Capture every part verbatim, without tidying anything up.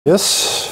Yes.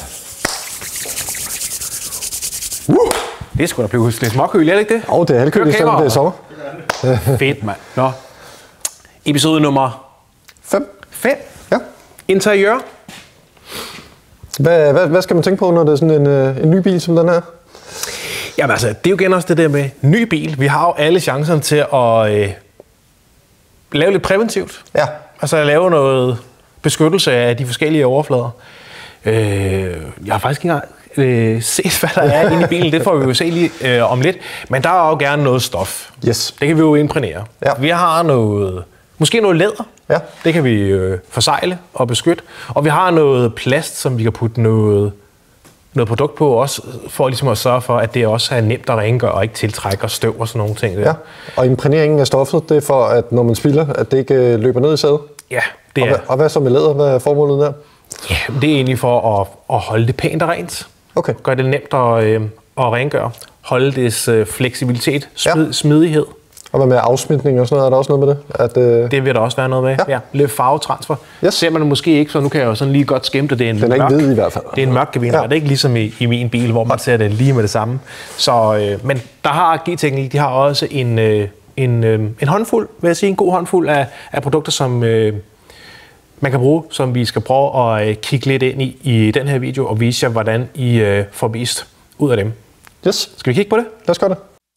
Uh, det er sgu da blevet lidt småkøl, er det ikke det? Åh, oh, det er halvkøligt, selvom det er sommer. Fedt, mand. Nå. Episode nummer... Fem. Fem? Ja. Interiør. Hvad, hvad, hvad skal man tænke på, når det er sådan en, en ny bil som den her? Jamen altså, det er jo igen også det der med ny bil. Vi har jo alle chancerne til at øh, lave lidt præventivt. Ja. Altså at lave noget beskyttelse af de forskellige overflader. Øh, jeg har faktisk ikke engang øh, set, hvad der er inde i bilen. Det får vi jo se lige øh, om lidt. Men der er jo gerne noget stof. Yes. Det kan vi jo imprægnere. Ja. Vi har noget, måske noget læder. Ja. Det kan vi øh, forsegle og beskytte. Og vi har noget plast, som vi kan putte noget, noget produkt på også, for ligesom at sørge for, at det også er nemt at rengøre og ikke tiltrækker støv og sådan nogle ting. Der. Ja. Og imprægneringen af stoffet, det er for, at når man spilder, at det ikke løber ned i sædet. Ja, det og er. Hvad, og hvad så med læder? Hvad er formålet der? Ja, det er egentlig for at, at holde det pænt og rent. Okay. Gøre det nemt at, øh, at rengøre. Holde dets øh, fleksibilitet, smid, ja. smidighed. Og hvad med afsmitning og sådan noget? Er der også noget med det? At, øh... Det vil der også være noget med. Ja. Ja. Lidt farvetransfer. Yes. Ser man det måske ikke, så nu kan jeg jo sådan lige godt skimte det. Er en Den er mørk, ikke hvid i hvert fald. Det er en mørk kabine. Ja. Det er ikke ligesom i, i min bil, hvor man ser det lige med det samme. Så, øh, men der har G-Teknik, de har også en, øh, en, øh, en håndfuld, vil jeg sige, en god håndfuld af, af produkter, som øh, man kan bruge, som vi skal prøve at øh, kigge lidt ind i i den her video, og vise jer, hvordan I øh, får vist ud af dem. Yes. Skal vi kigge på det? Lad os gøre det.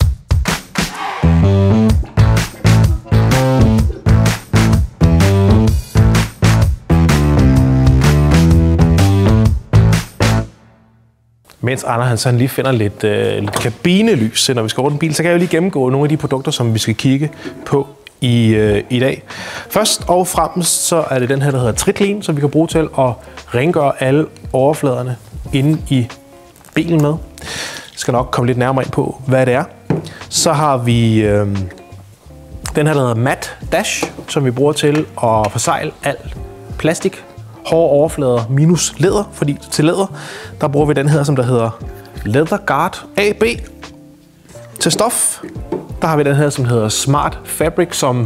Mens Anders han sådan lige finder lidt, øh, lidt kabinelys, når vi skal rundt en bil, så kan jeg jo lige gennemgå nogle af de produkter, som vi skal kigge på i, øh, i dag. Først og fremmest så er det den her, der hedder Triklin, som vi kan bruge til at rengøre alle overfladerne inde i bilen med. Jeg skal nok komme lidt nærmere ind på, hvad det er. Så har vi øh, den her, der hedder Matt Dash, som vi bruger til at forsegle alt plastik. Hårde overflader minus læder, fordi til læder, der bruger vi den her, som der hedder Leather Guard A B. Til stof, der har vi den her, som hedder Smart Fabric, som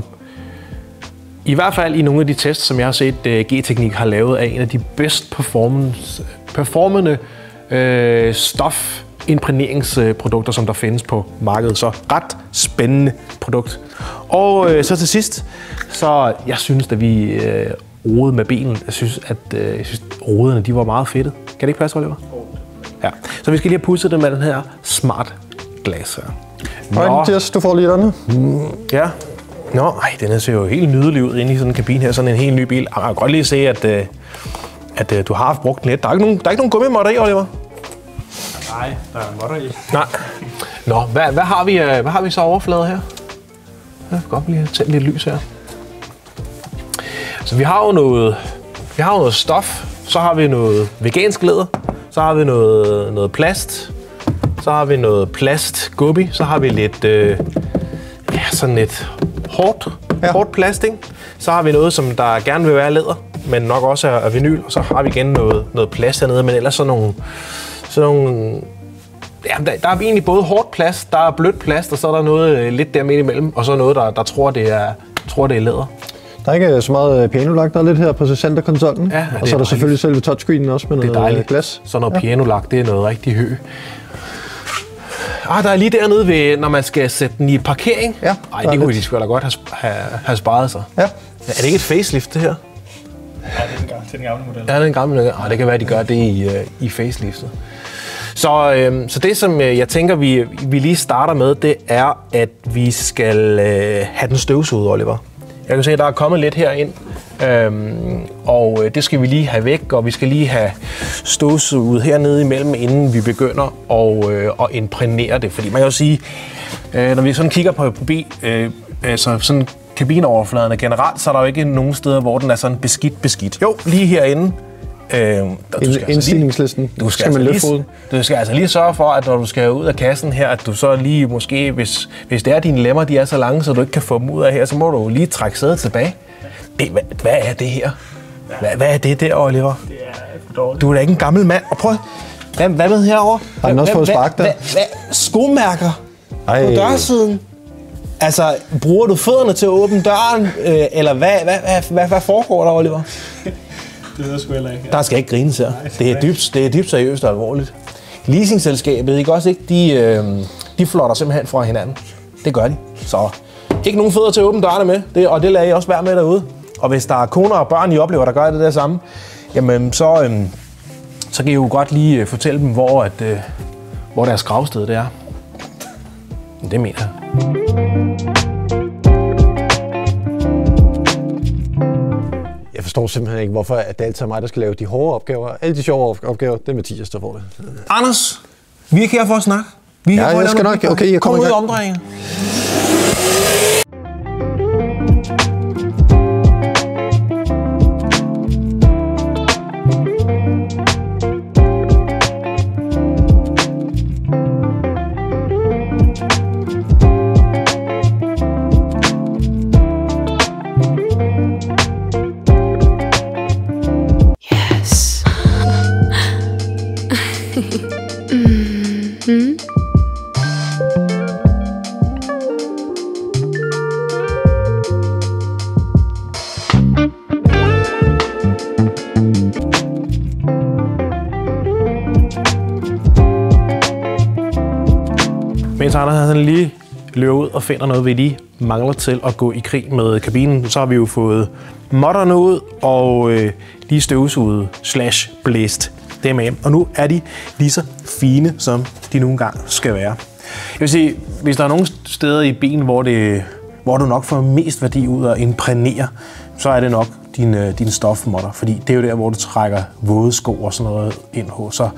i hvert fald i nogle af de tests, som jeg har set, G-Teknik har lavet, er en af de bedst performance, performende øh, stofimprægneringsprodukter, som der findes på markedet. Så ret spændende produkt. Og øh, så til sidst, så jeg synes, at vi øh, rode med bilen. Jeg synes, at øh, jeg synes, roderne de var meget fedte. Kan det ikke passe, Oliver? Ja. Så vi skal lige have pudset det med den her Smart Glass her. Nå. Yes, du får lige den her. Mm, ja. Nå, ej, den her ser jo helt nydelig ud inde i sådan en kabine her. Sådan en helt ny bil. Jeg kan godt lige se, at, øh, at øh, du har haft brugt den lidt. Der er ikke nogen, der er ikke nogen gummimåtter i, Oliver? Nej, der er måtter i. Nej. Nå, hvad, hvad, har vi, øh, hvad har vi så overflader her? Jeg kan godt lige tænde lidt lys her. Så vi har jo noget, vi har jo noget stof, så har vi noget vegansk læder, så har vi noget, noget plast, så har vi noget plastgummi, så har vi lidt, øh, ja, sådan lidt hårdt, ja. hårdt plast, ikke? Så har vi noget, som der gerne vil være læder, men nok også er, er vinyl, og så har vi igen noget, noget plast hernede, men ellers sådan nogle, sådan nogle ja, der, der er egentlig både hårdt plast, der er blødt plast, og så er der noget øh, lidt der midt imellem, og så noget, der, der tror, det er, tror, det er læder. Der er ikke så meget pianolak, der er lidt her på centerkonsollen. Ja, og så er der selvfølgelig selve touchscreenen også med noget glas. Så noget ja. pianolak, det er noget rigtig hø. Ah, der er lige dernede ved, når man skal sætte den i parkering. Ja, Ej, det kunne de sgu da godt have, have, have sparet sig. Ja. Er det ikke et facelift, det her? Ja, det er den gamle, til den gamle model. Ja, det er den gamle model. Ah, det kan være, at de gør det i, uh, i faceliftet. Så, øhm, så det, som jeg tænker, vi, vi lige starter med, det er, at vi skal øh, have den støvsuget, Oliver. Jeg kan se, at der er kommet lidt herind, øhm, og det skal vi lige have væk, og vi skal lige have støvsuget hernede imellem, inden vi begynder at, øh, at imprægnere det. Fordi man kan jo sige, øh, når vi sådan kigger på bil, øh, altså sådan kabineoverfladerne generelt, så er der jo ikke nogen steder, hvor den er sådan beskidt beskidt. Jo, lige herinde. Øh, Indstillingslisten. Du skal, skal, altså lige, du skal altså lige sørge for, at når du skal ud af kassen her, at du så lige måske, hvis, hvis det er dine lemmer, de er så lange, så du ikke kan få dem ud af her, så må du lige trække sædet tilbage. Det, hvad, hvad er det her? Hvad, hvad er det der, Oliver? Det er for dårligt. Du er da ikke en gammel mand. Og prøv, hvad, hvad med herovre? Har den også fået spark der? Hvad, hvad, skomærker Ej. på dørsiden? Altså, bruger du fødderne til at åbne døren, øh, eller hvad, hvad, hvad, hvad, hvad foregår der, Oliver? Det er sgu heller ikke. Der skal ikke grines her. Det er dybt, det er dybt seriøst og alvorligt. Leasingselskabet, ikke også ikke? De, øh, de flotter simpelthen fra hinanden. Det gør de. Så ikke nogen fødder til at åbne dørene med, det, og det lader I også være med derude. Og hvis der er koner og børn, I oplever, der gør det der samme, jamen så, øh, så kan I jo godt lige fortælle dem, hvor, at, øh, hvor deres gravsted det er. Det mener jeg. Jeg forstår simpelthen ikke, hvorfor det altid er mig, der skal lave de hårde opgaver. Alle de sjove opgaver, det er Mathias, der får det. Anders, vi er ikke her for at snakke. Vi er ja, her for jeg skal nok. Okay, jeg kommer Kom ud i i gang. omdrejningen. Mens Anders han lige løber ud og finder noget, vi lige mangler til at gå i krig med kabinen, så har vi jo fået modderne ud og øh, lige støvsuget slash blæst dem af. Og nu er de lige så fine, som de nogle gange skal være. Jeg vil sige, hvis der er nogle steder i bilen, hvor, det, hvor du nok får mest værdi ud af at imprægnere, så er det nok dine, dine stofmodder, fordi det er jo der, hvor du trækker våde sko og sådan noget ind hos. Så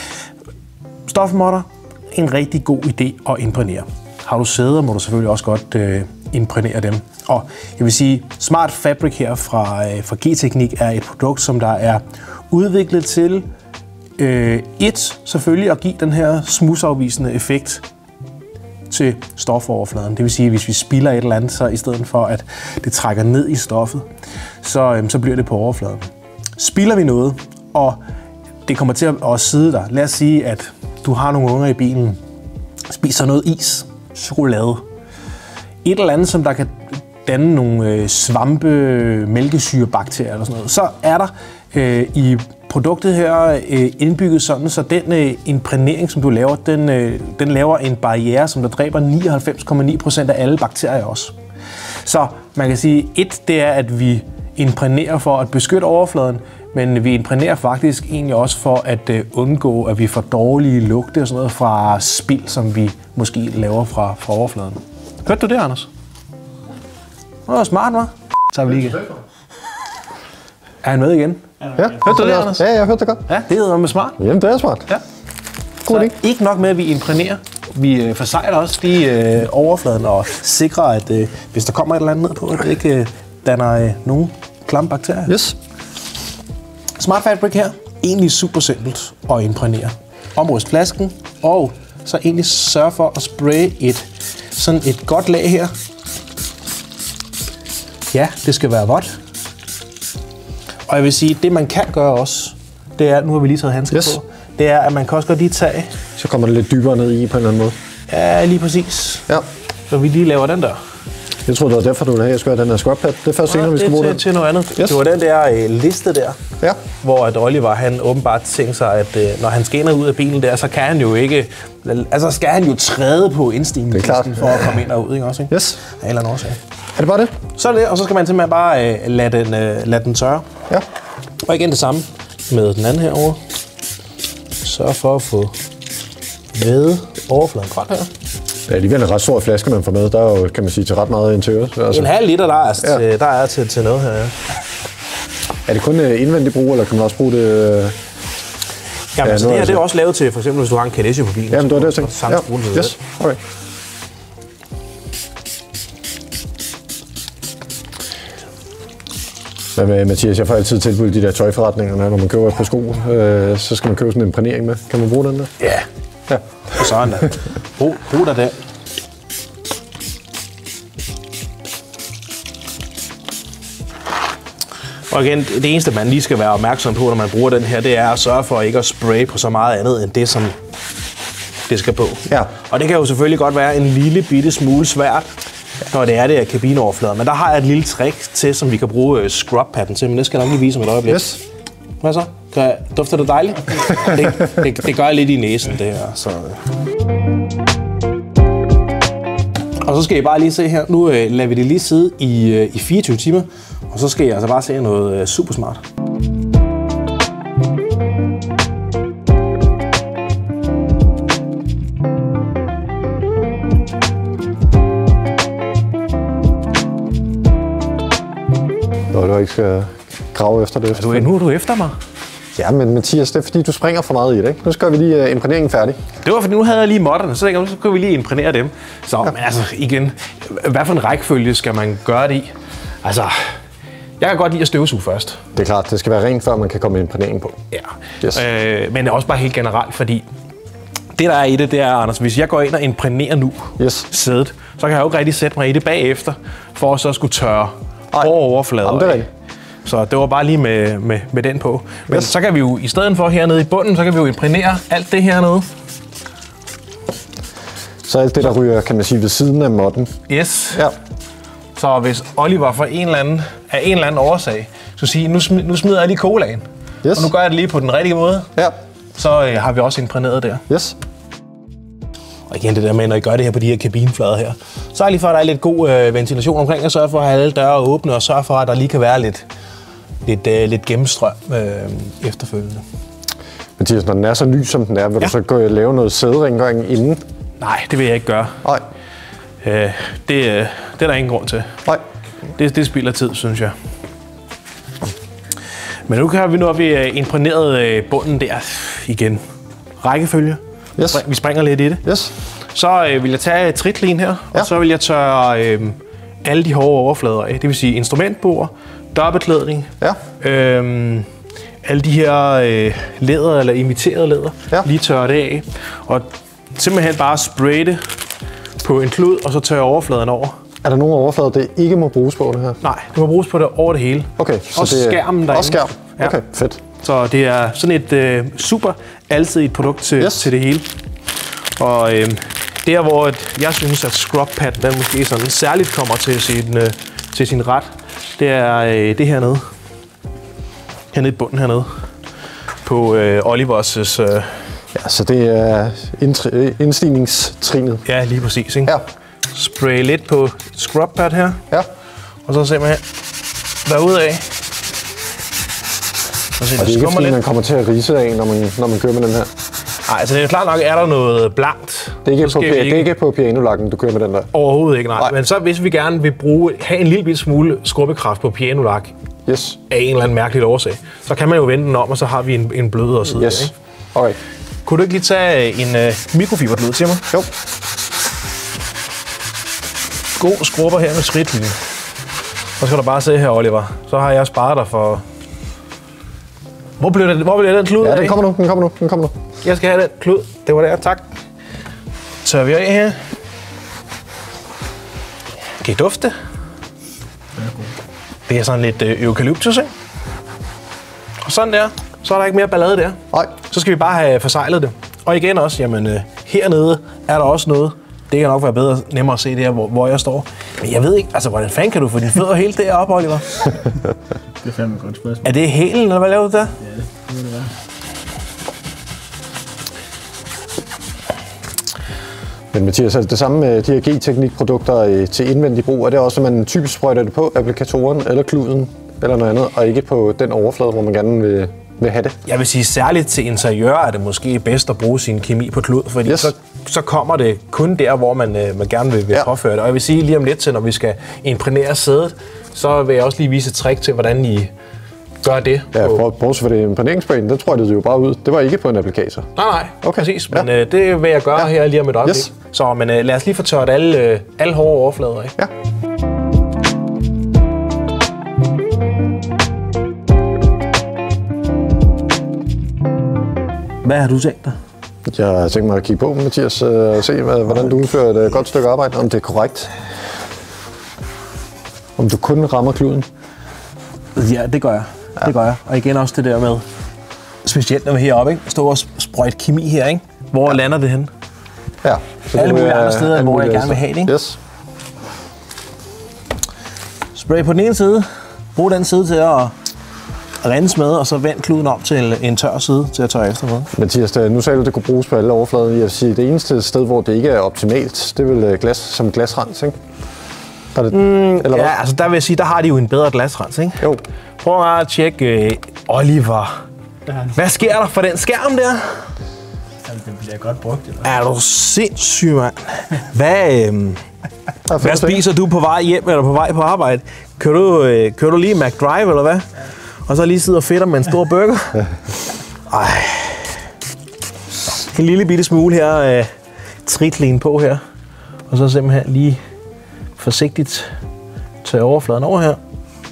stofmodder, en rigtig god idé at imprægnere. Har du sæder, må du selvfølgelig også godt øh, imprægnere dem. Og jeg vil sige, Smart Fabric her fra, øh, fra G-Teknik er et produkt, som der er udviklet til øh, et, selvfølgelig at give den her smudsafvisende effekt til stofoverfladen. Det vil sige, at hvis vi spilder et eller andet, så i stedet for at det trækker ned i stoffet, så, øh, så bliver det på overfladen. Spilder vi noget, og det kommer til at sidde der. Lad os sige, at du har nogle unger i bilen, spiser noget is, chokolade, et eller andet, som der kan danne nogle øh, svampe, mælkesyrebakterier eller sådan noget, så er der øh, i produktet her øh, indbygget sådan, så den øh, imprægnering, som du laver, den, øh, den laver en barriere, som der dræber nioghalvfems komma ni procent af alle bakterier også. Så man kan sige, et, det er, at vi imprægnerer for at beskytte overfladen, men vi imprægnerer faktisk egentlig også for at øh, undgå, at vi får dårlige lugte og sådan noget fra spild, som vi måske laver fra, fra overfladen. Hørte du det, Anders? Det var smart, hva'? Så er vi lige igen. Er han med igen? Ja, hørte du det, Anders? Ja, jeg hørte det godt. Ja, det hedder med smart. Jamen, det er smart. Ja. God idé. Ikke nok med, at vi imprægnerer. Vi øh, forsejler også de øh, overfladen og sikrer, at øh, hvis der kommer et eller andet ned på, at det ikke øh, danner øh, nogen klamme bakterier. Yes. Smart Fabric her, egentlig super simpelt at imprægnere. Omryst flasken, og så egentlig sørge for at spraye et, sådan et godt lag her. Ja, det skal være vådt. Og jeg vil sige, det man kan gøre også, det er, nu har vi lige taget handsker yes. på, det er, at man kan også godt lige tage... Så kommer det lidt dybere ned i på en eller anden måde. Ja, lige præcis. Ja. Så vi lige laver den der. Jeg troede, det var derfor, du ville have, at jeg skulle have den her scrub-pad. Det er først senere, vi skal bruge den. den. Til noget andet. Yes. Det var den der øh, liste der, ja. hvor at Oliver han åbenbart tænker sig, at øh, når han scanner ud af bilen der, så kan han jo ikke... Altså skal han jo træde på indstigningen for at komme ind og ud, ikke også? Ikke? Yes. Af en eller anden årsag. Er det bare det? Så er det, og så skal man simpelthen bare øh, lade, den, øh, lade den tørre. Ja. Og igen det samme med den anden herovre. Sørg for at få væde overfladen godt her. Det er alligevel en ret stor flaske, man får med. Der er jo, kan man sige, til ret meget interiør. Altså. En halv liter, der er, altså, ja. til, der er til, til noget her, ja. Er det kun indvendig brug, eller kan man også bruge det... Jamen, ja, så det her det er også lavet til, for eksempel hvis du har en Kadesio på bilen. Jamen, det var det, jeg tænkte. Ja. Yes. Okay. Men Mathias, jeg får altid tilbudt de der tøjforretninger, når man køber et par sko, øh, så skal man købe sådan en imprægnering med. Kan man bruge den der? Ja. Ja. Og sådan der. Brug, brug dig den. Og igen, det eneste, man lige skal være opmærksom på, når man bruger den her, det er at sørge for ikke at spraye på så meget andet, end det, som det skal på. Ja. Og det kan jo selvfølgelig godt være en lille bitte smule svært, når det er det af kabineoverfladen. Men der har jeg et lille trick til, som vi kan bruge scrub-patten til, men det skal jeg nok lige vise om et øjeblik. Yes. Hvad så? Kan, dufter det dejligt? det, det, det gør lidt i næsen, det her. Så. Og så skal I bare lige se her. Nu øh, lader vi det lige sidde i, øh, i fireogtyve timer. Og så skal I altså bare se noget øh, super smart. Nå, du ikke skal grave efter det. Du, nu er du efter mig. Ja, men Mathias, det er fordi, du springer for meget i det, ikke? Nu skal vi lige uh, imprægneringen færdig. Det var fordi, nu havde jeg lige modderne, så tænkte jeg, så kunne vi lige imprægnere dem. Så, ja. Men altså, igen, hvad for en rækkefølge skal man gøre det i? Altså, jeg kan godt lide at støvsuge først. Det er klart, det skal være rent, før man kan komme imprægnering på. Ja, yes. øh, men det er også bare helt generelt, fordi det, der er i det, det er, Anders, hvis jeg går ind og imprægnerer nu yes. sædet, så kan jeg jo ikke rigtig sætte mig i det bagefter, for at så skulle tørre Ej. over overflader. Jamen, det er rigtigt. Så det var bare lige med, med, med den på. Men yes. så kan vi jo, i stedet for hernede i bunden, så kan vi jo imprægnere alt det hernede. Så alt det, der ryger, kan man sige, ved siden af modden. Yes. Ja. Så hvis Oliver for en eller anden, af en eller anden årsag, så sige, nu, sm- nu smider jeg lige colaen, yes. og nu gør jeg det lige på den rigtige måde, ja. så øh, har vi også imprægneret der. Yes. Og igen det der med, når I gør det her på de her kabineflader her, så er lige for, at der er lidt god øh, ventilation omkring, og sørge for at have alle døre åbne, og sørge for, at der lige kan være lidt, lidt, øh, lidt gennemstrøm øh, efterfølgende. Mathias, når den er så ny, som den er, vil ja. du så gå og lave noget sæderengøring inden? Nej, det vil jeg ikke gøre. Nej. Øh, det, øh, det er der ingen grund til. Nej. Det, det spilder tid, synes jeg. Men nu kan vi nu, at vi øh, imprægneret øh, bunden der igen. Rækkefølge. Yes. Vi springer lidt i det. Yes. Så øh, vil jeg tage tritlin her, ja. og så vil jeg tørre øh, alle de hårde overflader af. Det vil sige instrumentbord, dørbeklædning, ja. øh, alle de her øh, læder eller imiterede læder, ja. lige tørre det af. Og simpelthen bare spraye det på en klud, og så tørre overfladen over. Er der nogle overflader, det ikke må bruges på det her? Nej, det må bruges på det over det hele. Okay, så også det er skærmen derinde. Også skærm? Okay, ja. fedt. Så det er sådan et øh, super alsidigt produkt til, yes. til det hele. Og øh, der, hvor jeg synes, at scrub pad, den måske sådan særligt kommer til sin, øh, til sin ret, det er øh, det hernede. Hernede i bunden hernede. På øh, Olivers... Øh, ja, så det er indstigningstrinet. Ja, lige præcis. Ikke? Ja. Spray lidt på scrub pad her. Ja. Og så simpelthen derudad. Og det er ikke fordi, lidt. man kommer til at rise af, når man, når man kører med den her? Nej, altså det er klart nok, er der noget blankt. Det er ikke, på, ikke... Det er ikke på pianolakken, du kører med den der? Overhovedet ikke, nej. nej. Men så hvis vi gerne vil bruge, have en lille smule skrubbekraft på pianolak, yes. af en eller anden mærkelig årsag, så kan man jo vende den om, og så har vi en, en blødere side. Yes. Ikke? Okay. Kunne du ikke lige tage en uh, mikrofiberblød til mig? Jo. God skrubber her med skridtlinje. Så skal du bare se her, Oliver. Så har jeg sparet dig for... Hvor blev, det, hvor blev den klud af? Ja, af? den kommer nu, den kommer nu, den kommer nu. Jeg skal have den klud. Det var der, tak. Tør vi af her. Kan I dufte? Det er sådan lidt øh, eukalyptus, ikke? Og sådan der, så er der ikke mere ballade der. Nej. Så skal vi bare have forsejlet det. Og igen også, jamen øh, hernede er der også noget. Det kan nok være bedre, nemmere at se det her, hvor, hvor jeg står. Men jeg ved ikke, altså hvordan fanden kan du få dine fødder helt deroppe, Oliver? Det er fandme et godt spørgsmål. Er det hælen, eller hvad laver du der? Ja, det må det være. Men Mathias, altså det samme med de her G-teknik-produkter til indvendig brug, er det også, at man typisk sprøjter det på applikatoren eller kluden eller noget andet, og ikke på den overflade, hvor man gerne vil, vil have det? Jeg vil sige, særligt til interiør er det måske bedst at bruge sin kemi på klud, fordi yes. så, så kommer det kun der, hvor man, man gerne vil, vil ja. påføre det. Og jeg vil sige lige om lidt til, når vi skal imprægnere sædet, så vil jeg også lige vise et trick til, hvordan I gør det. Ja, bortset for det imprægneringssprayen, der tror jeg det jo bare ud. Det var ikke på en applikator. Nej, nej, okay. Præcis. Men ja. øh, det vil jeg gøre ja. her lige om et øjeblik. Yes. Så men, øh, lad os lige få tørt alle, øh, alle hårde overflader af. Ja. Hvad har du tænkt dig? Jeg har tænkt mig at kigge på, Mathias, og se, hvordan du udfører et godt stykke arbejde, om det er korrekt. Om du kun rammer kluden. Ja, det gør jeg. Ja. Det gør jeg. Og igen også det der med, specielt når vi er heroppe, ikke? Stå og sprøjte kemi her, ikke? Hvor ja. lander det henne? Ja. Alle mulige andre steder, hvor jeg gerne vil have det, ikke? Yes. Spray på den ene side. Brug den side til at rense med, og så vend kluden om til en tør side til at tørre efter med. Mathias, nu sagde du, at det kunne bruges på alle overflader. Jeg vil sige, det eneste sted, hvor det ikke er optimalt, det er vel glas, som glasrens, ikke? Der er det, mm, eller ja, altså der vil jeg sige, der har de jo en bedre glasrens, ikke? Jo. Prøv at tjekke øh, Oliver. Hvad sker der for den skærm der? Den bliver godt brugt, eller? Er du sindssyg, mand? Hvad, øh, hvad spiser du på vej hjem eller på vej på arbejde? Kører du, øh, kører du lige McDrive, eller hvad? Og så lige sidder og fedter med en stor burger? Ej. En lille bitte smule her øh, Tritlin på her. Og så simpelthen lige forsigtigt tørre overfladen over her.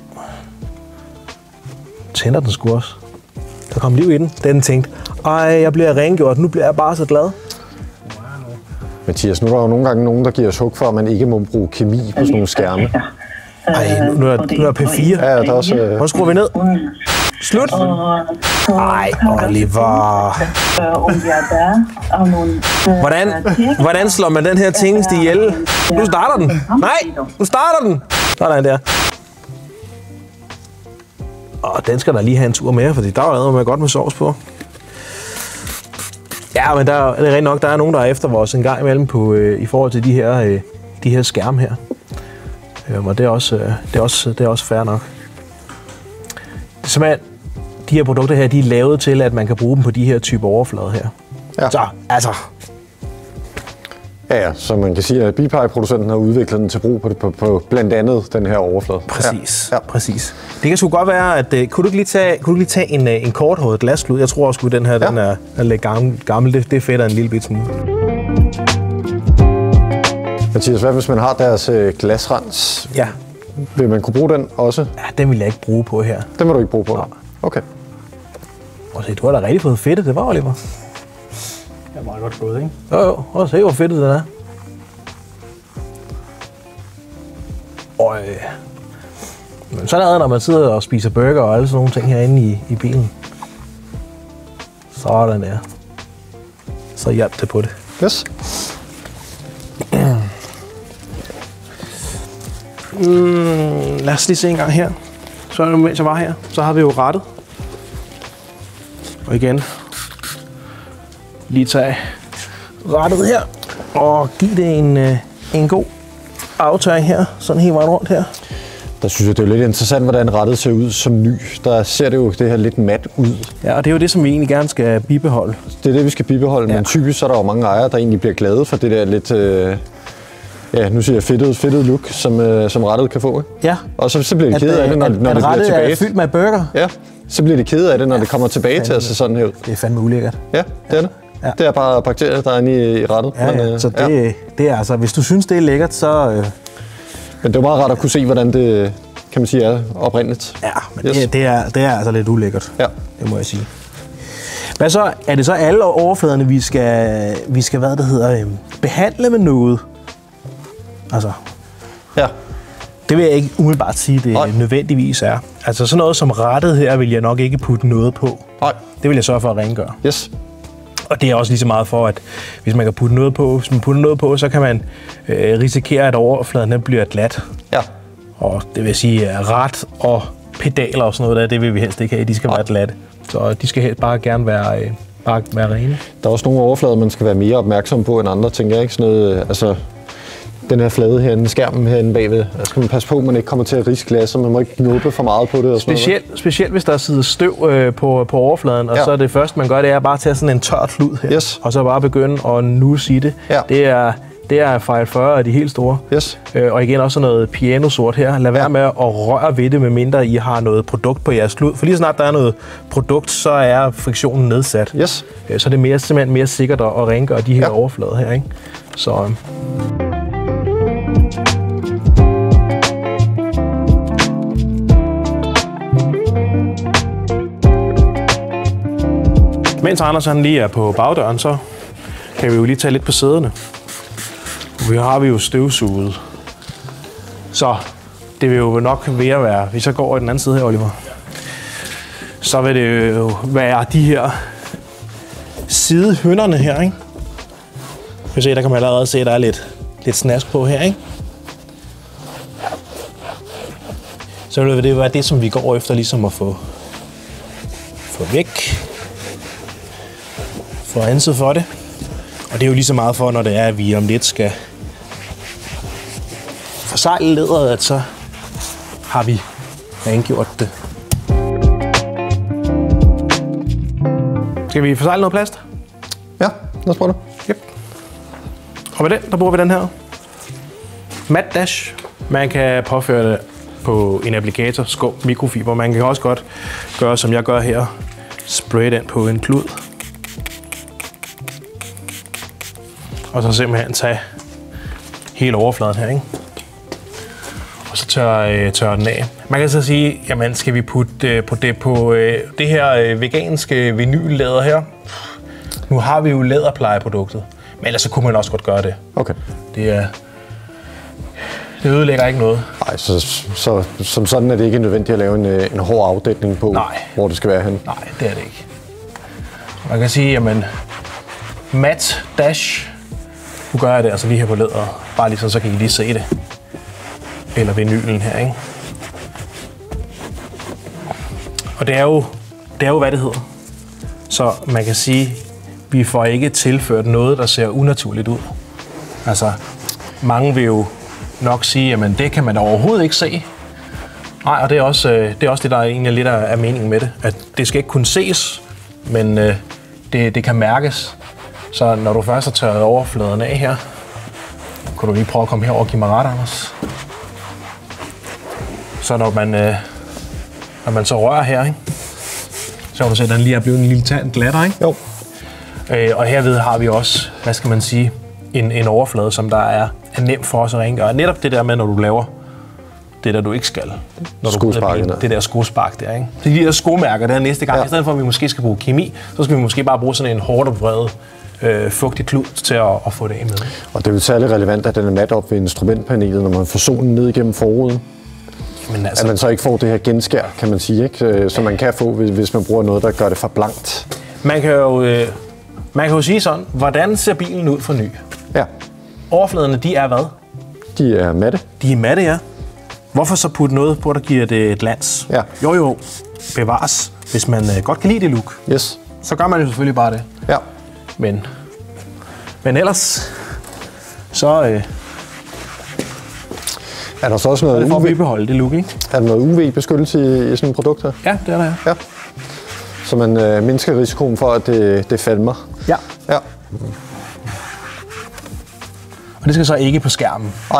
Tænder den sgu også. Der kom liv i den. Den tænkte, ej, jeg bliver rengjort, nu bliver jeg bare så glad. Mathias, nu er der jo nogle gange nogen, der giver os hug for, at man ikke må bruge kemi på sådan nogle skærme. Ej, nu, nu, er, nu er P fire. Ja, der er også... Øh... Hvor skruer vi ned? Slut! Ej, Oliver. Hvordan, hvordan slår man den her tingest ihjel? Nu starter den! Nej, nu starter den! Sådan der. Og den skal der lige have en tur med, fordi der er jo noget godt med sovs på. Ja, men der er det rent nok, der er nogen, der er efter vores en gang imellem på, øh, i forhold til de her, øh, de her skærme her. Øh, og det er, også, øh, det, er også, det er også fair nok. Simpelthen, de her produkter her, de er lavet til, at man kan bruge dem på de her typer overflader her. Ja. Så, altså... Ja, ja, så man kan sige, at biplejeproducenten har udviklet den til brug på, på, på blandt andet den her overflade. Præcis, ja. Ja. Præcis. Det kan sgu godt være, at uh, kunne du ikke lige tage, kunne du lige tage en, uh, en korthåret glasklud? Jeg tror også, at den her ja. den er, er lidt gammel. gammel. Det, det fedter en lille bit smule. Mathias, hvad hvis man har deres uh, glasrens? Ja. Vil man kunne bruge den også? Ja, den vil jeg ikke bruge på her. Den vil du ikke bruge på? Nej. Okay. Og se, du har da rigtig fået fedtet, det var, Oliver. Det er meget godt gået, ikke? Jo, jo. Og se, hvor fedtet den er. Øj. Men sådan er det, når man sidder og spiser burger og alle sådan nogle ting herinde i, i bilen. Sådan der. Så hjalp det på det. Yes. Mm, lad os lige se en gang her. Så er det, mens jeg var her, så har vi jo rettet. Og igen, lige tage rettet her og give det en, en god aftørring her, sådan helt vejen rundt her. Der synes jeg, det er lidt interessant, hvordan rettet ser ud som ny. Der ser det jo det her lidt mat ud. Ja, og det er jo det, som vi egentlig gerne skal bibeholde. Det er det, vi skal bibeholde, ja. Men typisk så er der jo mange ejere, der egentlig bliver glade for det der lidt... Øh Ja, nu siger jeg fedtet, fedtet look, som, øh, som rettet kan få. Ikke? Ja. Og så, så bliver de kede af det, når, at, når at det bliver tilbage. Er fyldt med burger. Ja, så bliver de kede af det, når ja. det kommer tilbage til at se sådan her ud. Det er fandme ulækkert. Ja, det er det. Ja. Det er bare bakterier, der er inde i, i rettet. Ja, ja. Men, så det, ja. det er altså, hvis du synes, det er lækkert, så... Øh... Men det er meget rart at kunne se, hvordan det, kan man sige, er oprindeligt. Ja, men yes. det, det, er, det er altså lidt ulækkert. Ja. Det må jeg sige. Hvad så? Er det så alle overfladerne, vi skal, vi skal hvad det hedder, øh, behandle med noget? Altså, ja. Det vil jeg ikke umiddelbart sige, det Nej. nødvendigvis er. Altså sådan noget som rettet her, vil jeg nok ikke putte noget på. Nej. Det vil jeg sørge for at rengøre. Yes. Og det er også lige så meget for, at hvis man kan putte noget på, hvis man putter noget på, så kan man øh, risikere, at overfladen bliver glat. Ja. Og det vil sige, at rat og pedaler og sådan noget der, det vil vi helst ikke have. De skal Nej. være glatte. Så de skal helst bare gerne være, øh, bare være rene. Der er også nogle overflader, man skal være mere opmærksom på end andre, tænker jeg ikke? Sådan noget, altså... Den her flade herinde, skærmen herinde bagved. Der skal man passe på, at man ikke kommer til at riske glasset. Man må ikke knuppe for meget på det. Og specielt, specielt hvis der sidder støv øh, på, på overfladen, og ja. så er det første, man gør, det er bare at tage sådan en tør klud her. Yes. Og så bare begynde at nusse i det. Ja. Det er, det er fejl fyrre af de helt store. Yes. Øh, og igen også noget pianosort her. Lad være ja. med at røre ved det, medmindre I har noget produkt på jeres klud. For lige snart der er noget produkt, så er friktionen nedsat. Yes. Øh, så er det mere, simpelthen mere sikkert at rengøre de her ja. overflader her. Ikke? Så... Øh. Mens Anders han lige er på bagdøren, så kan vi jo lige tage lidt på sæderne. Vi har vi jo støvsuget. Så det vil jo nok være, være hvis jeg går over i den anden side her, Oliver, så vil det jo være de her sidehønderne her, ikke? Vi se, der kan man allerede se, at der er lidt, lidt snask på her, ikke? Så vil det være det, som vi går efter, ligesom at få, væk. Få renset for det. Og det er jo lige så meget for, når det er, at vi om lidt skal forsegle læderet, at så har vi rengjort det. Skal vi forsegle noget plast? Ja, lad os prøve det. Yep. Og med den, der bruger vi den her Matte Dash. Man kan påføre det på en applikator, skum, mikrofiber. Man kan også godt gøre, som jeg gør her. Spray den på en klud. Og så simpelthen tage hele overfladen her, ikke? Og så tørre tør den af. Man kan så sige, jamen skal vi putte på det på det her veganske vinyllæder her. Nu har vi jo læderplejeproduktet, men ellers så kunne man også godt gøre det. Okay. Det er det ødelægger ikke noget. Nej, så, så som sådan er det ikke nødvendigt at lave en, en hård afdækning på, Nej. hvor det skal være henne. Nej, det er det ikke. Man kan sige, jamen Matte Dash. Nu gør jeg det altså lige her på læderet. Bare lige sådan, så kan I lige se det. Eller vinylen her, ikke? Og det er jo, det er jo hvad det hedder. Så man kan sige, vi får ikke tilført noget, der ser unaturligt ud. Altså, mange vil jo nok sige, at det kan man overhovedet ikke se. Nej, og det er også det, er også det der er egentlig lidt af meningen med det. At det skal ikke kunne ses, men det, det kan mærkes. Så når du først har tørret overfladen af her, kan du lige prøve at komme herover og give mig ret, Anders. Så når man, øh, når man så rører her, ikke? Så kan du se, at den lige er blevet en lille tand glattere, ikke? Jo. Øh, og herved har vi også, hvad skal man sige, en, en overflade, som der er, er nemt for os at rengøre. Netop det der med, når du laver det der, du ikke skal. Når Skospark, du, det der skospark der, ikke? Det er de der skomærker der næste gang. Ja. I stedet for, at vi måske skal bruge kemi, så skal vi måske bare bruge sådan en hårdt oprede øh, fugtig klud til at, at få det af med. Og det er jo særlig relevant, at den er mat op ved instrumentpanelet, når man får solen ned igennem forruden. Men altså, at man så ikke får det her genskær, kan man sige, ikke? Som man kan få, hvis man bruger noget, der gør det for blankt. Man kan jo, øh, man kan jo sige sådan, hvordan ser bilen ud for ny? Ja. Overfladerne, de er hvad? De er matte. De er matte, ja. Hvorfor så putte noget på, der giver det et glans? Ja. Jo jo, bevares. Hvis man øh, godt kan lide det look, Yes. så gør man jo selvfølgelig bare det. Ja. Men, men ellers, så øh, Er der så også er noget det for U V? at bibeholde det look, ikke? Er der noget U V-beskyttelse i, i sådan et produkt her? Ja, det er der, ja. Ja. Så man øh, mindsker risikoen for, at det, det falmer. Ja. Ja. Og det skal så ikke på skærmen. Nej.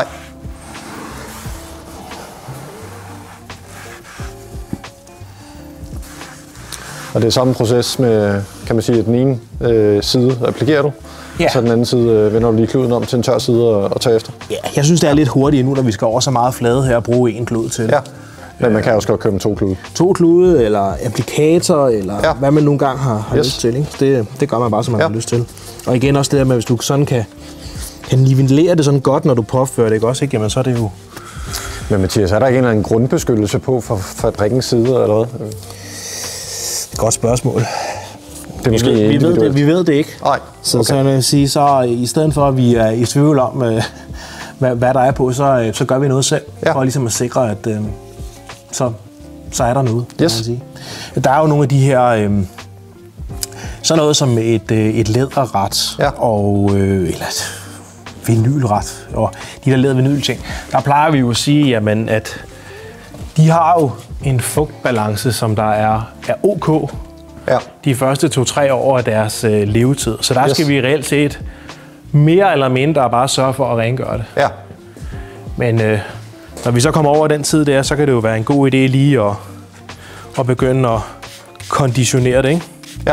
Og det er samme proces med, kan man sige, at den ene øh, side applikerer du, Ja. så den anden side øh, vender du lige kluden om til en tør side og, og tager efter. Ja, jeg synes, det er lidt hurtigt nu, når vi skal over så meget flade her og bruge en klud til. Ja, men man kan også godt købe med to klude. To klude, eller applikator, eller Ja. hvad man nogle gange har, har Yes. lyst til. Ikke? Det, det gør man bare, som man Ja. har lyst til. Og igen også det der med, hvis du sådan kan, kan nivellere det sådan godt, når du påfører det, ikke også? Ikke? Jamen, så er det jo... Men Mathias, er der ikke en eller anden grundbeskyttelse på fra fabrikkens side, eller hvad? Det er et godt spørgsmål. Det er måske vi, ved, vi, ved det, individuelt. vi ved det ikke. Nej, Så, okay. så jeg vil sige, så i stedet for, at vi er i tvivl om, øh, hvad, hvad der er på, så, øh, så gør vi noget selv. Ja. For ligesom at sikre, at øh, så, så er der noget. Kan Yes. man sige. Der er jo nogle af de her... Øh, sådan noget som et, øh, et læderret Ja. og øh, eller et vinylret og de der læder-vinyl-ting. Der plejer vi jo at sige, jamen, at de har jo en fugtbalance, som der er, er ok Ja. de første to-tre år af deres øh, levetid. Så der Yes. skal vi reelt set mere eller mindre bare sørge for at rengøre det. Ja. Men øh, når vi så kommer over den tid der, så kan det jo være en god idé lige at, at begynde at konditionere det, ikke? Ja.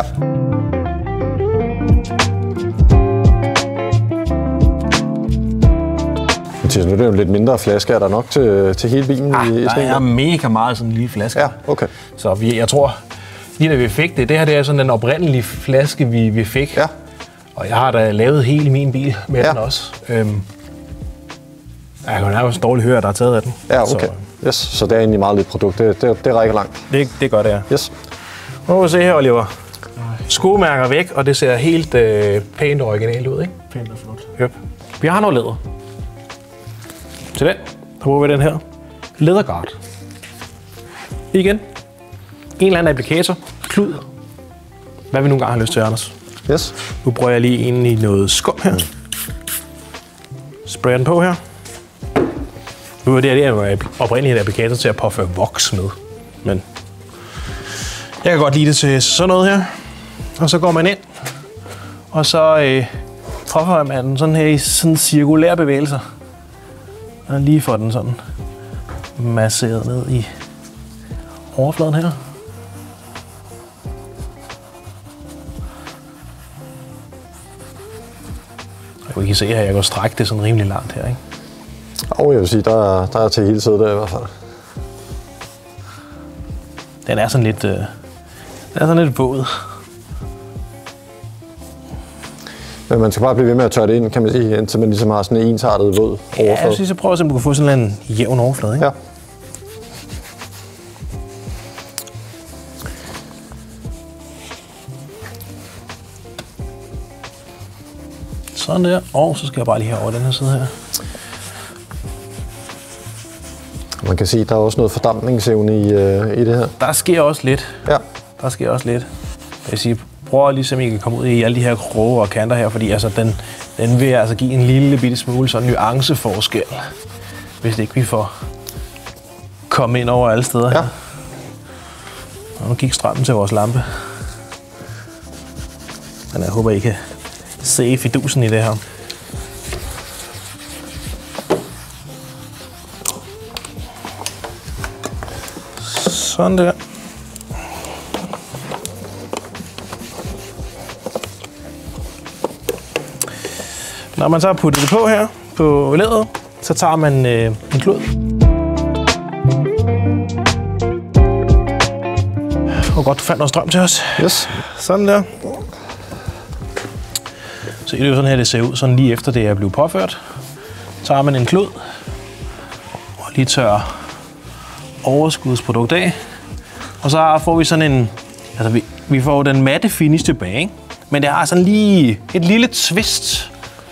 Mathias, nu er det jo lidt mindre flaske. Er der nok til, til hele bilen Ah, i, i der sådan en er der? mega meget sådan en lille flaske. Ja, okay. Så vi, jeg tror, lige da vi fik det, det her det er sådan den oprindelige flaske, vi, vi fik. Ja. Og jeg har da lavet hele min bil med Ja. den også. Øhm, jeg kan jo nærmest dårligt høre, at der er taget af den. Ja, okay. Så Yes, så det er egentlig meget lidt produkt. Det, det, det rækker langt. det, det gør det, ja. Yes. Nu må vi se her, Oliver. Skomærker væk, og det ser helt øh, pænt og originalt ud, ikke? Pænt og flot. Yep. Vi har noget læder. Til den, der bruger vi den her. Leatherguard. Igen. En eller anden applikator. Klud. hvad vi nogle gange har lyst til, Anders. Yes. Nu bruger jeg lige en i noget skum her. Sprayer den på her. Nu er det her det er oprindeligt en applikator til at påføre voks med. Men jeg kan godt lide det til sådan noget her. Og så går man ind, og så øh, påfører man den sådan her i sådan cirkulære bevægelser. Og lige får den sådan masseret ned i overfladen her. Og I kan se her, jeg kan strække det sådan rimelig langt her, ikke? Og jeg vil sige, der er, der er til hele tiden der i hvert fald. Den er sådan lidt, øh, den er sådan lidt våd. Men man skal bare blive ved med at tørre det ind, kan man sige, indtil man ligesom har sådan en ensartet våd overflade. Ja, jeg synes, jeg prøver at se, om du kan få sådan en jævn overflade, ikke? Ja. Sådan der. Og så skal jeg bare lige herover den her side her. Man kan se, at der er også noget fordampningsevne i, øh, i det her. Der sker også lidt. Ja. Der sker også lidt. Jeg vil sige, prøv ligesom I kan komme ud i alle de her kroge og kanter her, fordi altså, den, den vil altså give en lille bitte smule sådan nuanceforskel, hvis ikke vi får komme ind over alle steder her. Ja. Og nu gik strømmen til vores lampe. Men jeg håber, I kan se fidusen i det her. Sådan der. Når man så har puttet det på her på læderet, så tager man øh, en klud. Og godt, du fandt noget strøm til os. Yes. Sådan der. Så det er jo sådan her, det ser ud, sådan lige efter det er blevet påført. Så tager man en klud og lige tørrer overskudsprodukt af. Og så får vi sådan en, altså vi, vi får den matte finish tilbage, ikke? Men det har sådan lige et lille twist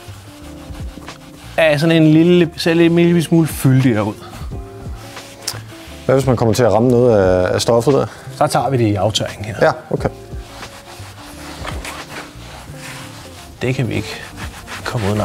af sådan en lille, ser lidt en lille smule fyldigere ud. Hvad hvis man kommer til at ramme noget af, af stoffet der? Så tager vi det i aftørringen her. Ja, okay. Det kan vi ikke komme udenom.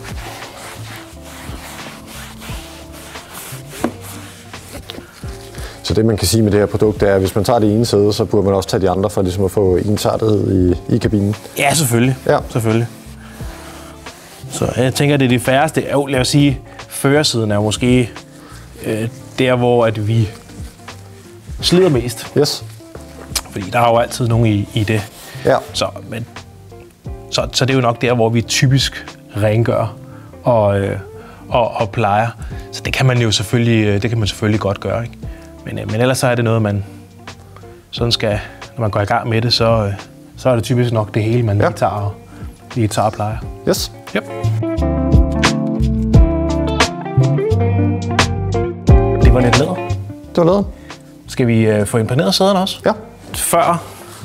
Så det man kan sige med det her produkt, det er, at hvis man tager det ene sæde, så burde man også tage de andre for ligesom at få ensartethed i, i kabinen. Ja, selvfølgelig. Ja. Selvfølgelig. Så jeg tænker, det er de færreste. Jo, lad os sige, førersiden er måske øh, der, hvor at vi slider mest. Yes. Fordi der er jo altid nogen i, i det. Ja. Så, men, så, så det er jo nok der, hvor vi typisk rengør og, øh, og, og plejer. Så det kan man jo selvfølgelig, det kan man selvfølgelig godt gøre, ikke? Men, øh, men ellers så er det noget, man sådan skal, når man går i gang med det, så, øh, så er det typisk nok det hele, man ja. lige tager, lige tager og plejer. Yes. Yep. Det var lidt læder. Det var læder. Skal vi øh, få imponeret sæderne også? Ja. Før,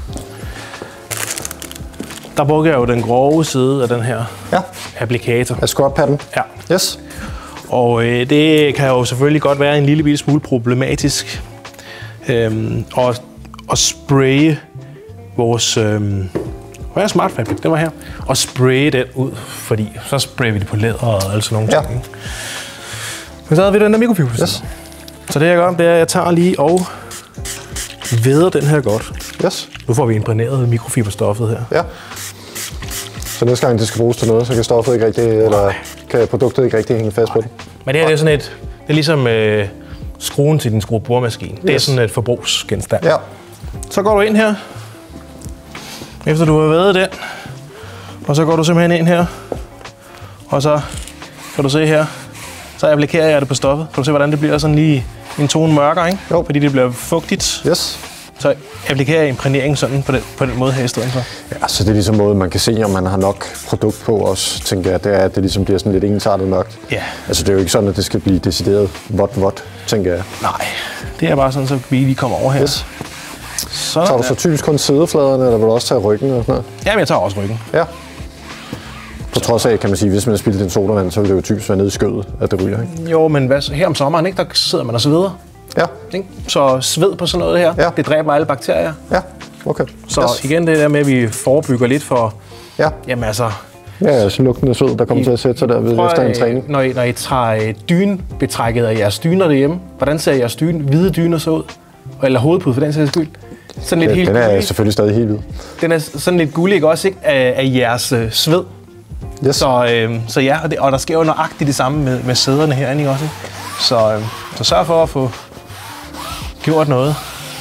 der brugte jeg jo den grove side af den her ja. applikator. Af scrub-patten? Ja. Yes. Og øh, det kan jo selvfølgelig godt være en lille bitte smule problematisk øhm, at, at spraye vores... Øhm, hvad er Smart Fabric? Det var her. Og spraye den ud, fordi så sprayer vi det på læder og alle sådan nogle ja. ting. Men så havde vi den der mikrofiber. Yes. Så det jeg gør, det er, at jeg tager lige og væder den her godt. Yes. Nu får vi impræneret mikrofiberstoffet her. Ja. Så næste gang det skal bruges til noget, så kan stoffet ikke rigtig, eller kan produktet ikke rigtig hænge fast Nej. på det. Men det her det er sådan et, det er ligesom øh, skruen til din skrueboremaskine. Yes. Det er sådan et forbrugsgenstand. Ja. Så går du ind her, efter du har vædet den, og så går du simpelthen ind her, og så kan du se her, så applikerer jeg det på stoffet. Kan du se, hvordan det bliver sådan lige en tone mørkere, ikke? Jo. Fordi det bliver fugtigt. Yes. Så applikerer jeg imprægneringen sådan på den, på den måde her i stedet for. Ja, så det er ligesom måden, man kan se, om man har nok produkt på også, tænker jeg, det er, at det ligesom bliver sådan lidt ensartet mørkt. Ja. Altså det er jo ikke sådan, at det skal blive decideret vådt-vådt, tænker jeg. Nej, det er bare sådan, så vi lige kommer over her. Yes. Sådan Tager du så typisk kun sidefladerne, eller vil du også tage ryggen og sådan noget? Jamen, jeg tager også ryggen. Ja. På trods af, kan man sige, hvis man har spildt en sodavand, så vil det jo typisk være nede i skødet, at det ryger, ikke? Jo, men hvad, her om sommeren, ikke, der sidder man og sveder. Ja. Ikke? Så sved på sådan noget her, ja. det dræber alle bakterier. Ja. Okay. Så Yes. igen det der med, at vi forebygger lidt for, Ja. jamen altså, Ja, altså lugtende sved, der kommer I- til at sætte sig der ved prøv, efter en øh, træning. Når I, når I tager dynebetrækket af jeres dyner derhjemme, hvordan ser jeres dyne, hvide dyner så ud? Eller hovedpude for den sags skyld? Sådan lidt Ja, helt den er gullig. selvfølgelig stadig helt hvid. Den er sådan lidt gullig, ikke også, ikke? Af, af jeres øh, sved. Yes. Så, øh, så ja, og, det, og der sker jo nøjagtigt det samme med, med sæderne herinde, ikke også? Ikke? Så, øh, så sørg for at få gjort noget.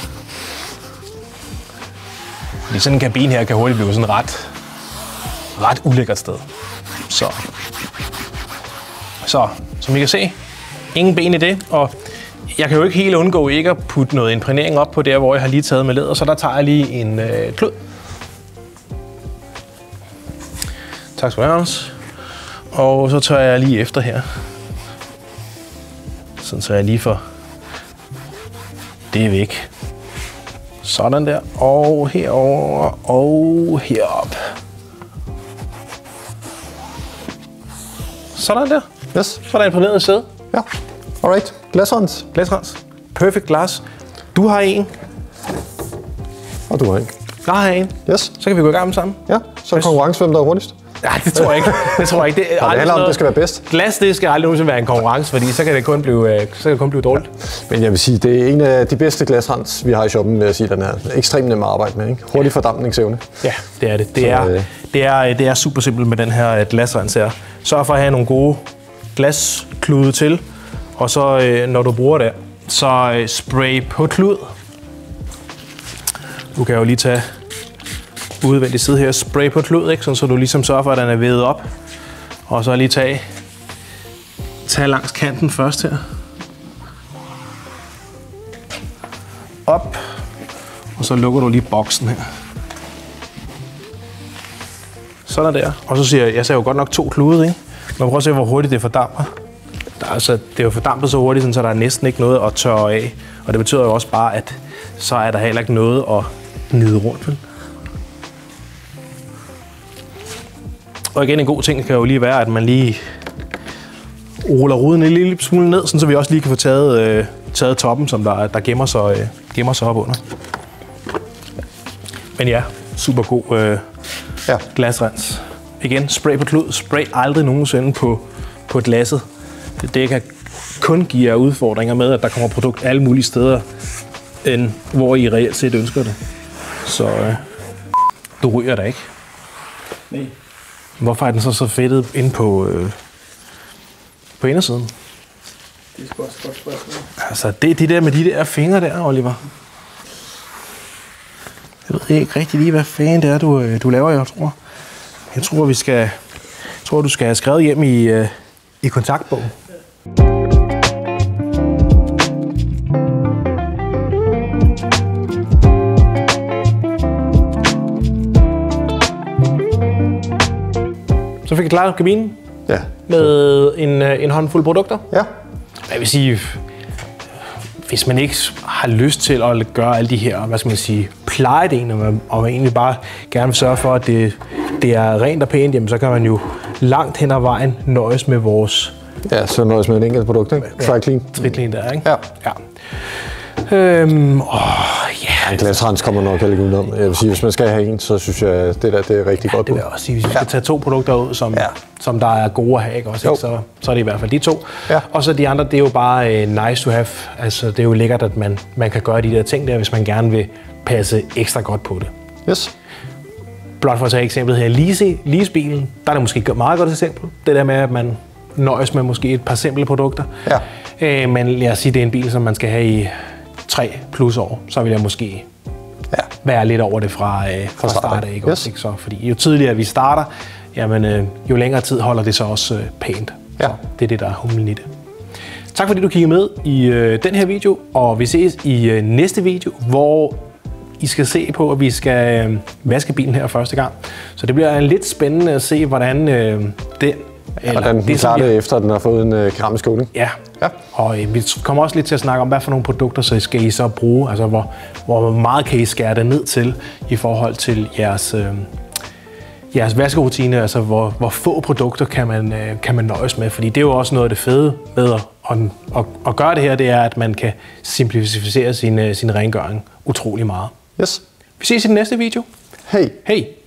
Fordi sådan en kabine her kan hurtigt blive sådan ret, ret ulækkert sted. Så, så som I kan se, ingen ben i det, og jeg kan jo ikke helt undgå ikke at putte noget imprægnering op på der, hvor jeg har lige taget med læder, så der tager jeg lige en øh, klud. Tak skal du have, Anders. Og så tør jeg lige efter her. Sådan så jeg lige får det er væk. Sådan der. Og herover og herop. Sådan der. Yes. Så er der imponeret sæde. Ja. Alright. Glasrens. Glasrens. Perfect glass. Du har en. Og du har en. Jeg har en. Yes. Så kan vi gå i gang med sammen. Ja, så er Yes. konkurrence, hvem der er hurtigst. Nej, det tror jeg ikke. Det tror jeg ikke. Det, er Og det aldrig handler om, sådan det skal være bedst. Glas, det skal aldrig nogensinde være en konkurrence, fordi så kan det kun blive, øh, så kan det kun blive dårligt. Men jeg vil sige, det er en af de bedste glasrens, vi har i shoppen, vil jeg sige, den er ekstremt nem at arbejde med. Ikke? Hurtig fordampningsevne. Ja, det er det. Det Så, er, øh, det er, det er super simpelt med den her glasrens her. Sørg for at have nogle gode glasklude til, og så øh, når du bruger det, så øh, spray på klud. Du kan jo lige tage udvendig side her, spray på klud, ikke? Sådan, så du ligesom sørger for, at den er vævet op. Og så lige tage, tage langs kanten først her. Op. Og så lukker du lige boksen her. Sådan der. Og så siger jeg, jeg ser jo godt nok to klude, ikke? Men prøv at se, hvor hurtigt det fordamper. Der er, altså, det er jo fordampet så hurtigt, sådan, så der er næsten ikke noget at tørre af. Og det betyder jo også bare, at så er der heller ikke noget at gnide rundt. Vel? Og igen, en god ting kan jo lige være, at man lige ruller ruden en lille smule ned, så vi også lige kan få taget, øh, taget toppen, som der, der gemmer, sig, øh, gemmer sig op under. Men ja, super god øh, Ja. glasrens. Igen, spray på klud. Spray aldrig nogensinde på, på glasset. Det, det kan kun give jer udfordringer med, at der kommer produkt alle mulige steder, end hvor I reelt set ønsker det. Så øh, du ryger der ikke. Nej. Hvorfor er den så så fedtet inde på, øh, på indersiden? Det er sgu også et godt spørgsmål. Altså, det er det der med de der fingre der, Oliver. Jeg ved ikke rigtig lige, hvad fanden det er, du, øh, du laver, jeg tror. Jeg tror, vi skal, jeg tror, du skal have skrevet hjem i, øh, i kontaktbogen. Så fik jeg klaret kabinen Ja. med en, øh, en håndfuld produkter. Ja. Jeg vil sige, hvis man ikke har lyst til at gøre alle de her, hvad skal man sige, plejedelen, og man, og man egentlig bare gerne vil sørge for, at det, det er rent og pænt, jamen, så kan man jo langt hen ad vejen nøjes med vores Ja, så nøjes med et enkelt produkt, ikke? Try clean. tritlen der, ikke? Ja. ja. Øhm, åh, ja. En glasrens kommer nok heller ikke udenom. Jeg vil sige, hvis man skal have en, så synes jeg, at det der det er rigtig godt. Det vil jeg også sige, hvis vi skal tage to produkter ud, som, Ja. som der er gode at have, ikke? Også, Jo. ikke? Så, så er det i hvert fald de to. Ja. Og så de andre, det er jo bare uh, nice to have. Altså, det er jo lækkert, at man, man kan gøre de der ting der, hvis man gerne vil passe ekstra godt på det. Yes. Blot for at tage eksemplet her, lease, leasebilen, der er det måske et meget godt eksempel. Det der med, at man nøjes med måske et par simple produkter. Ja. Øh, men lad os sige, det er en bil, som man skal have i tre plus år, så vil jeg måske Ja. være lidt over det fra, øh, fra start, start af. ikke? Ikke? Yes. Også, ikke? Så, fordi jo tidligere vi starter, jamen, øh, jo længere tid holder det så også øh, pænt. Ja. Så det er det, der er humlen i det. Tak fordi du kiggede med i øh, den her video, og vi ses i øh, næste video, hvor I skal se på, at vi skal øh, vaske bilen her første gang. Så det bliver lidt spændende at se, hvordan øh, den... Og den det, som klarer vi- det efter, at den har fået en øh, keramisk skåling. Ja. Ja. Og øh, vi kommer også lidt til at snakke om, hvad for nogle produkter så skal I så bruge. Altså, hvor, hvor meget kan I skære det ned til i forhold til jeres, øh, jeres vaskerutine. Altså, hvor, hvor få produkter kan man, øh, kan man nøjes med. Fordi det er jo også noget af det fede med at, at, at, at gøre det her, det er, at man kan simplificere sin, øh, sin rengøring utrolig meget. Yes. Vi ses i den næste video. Hej! Hej!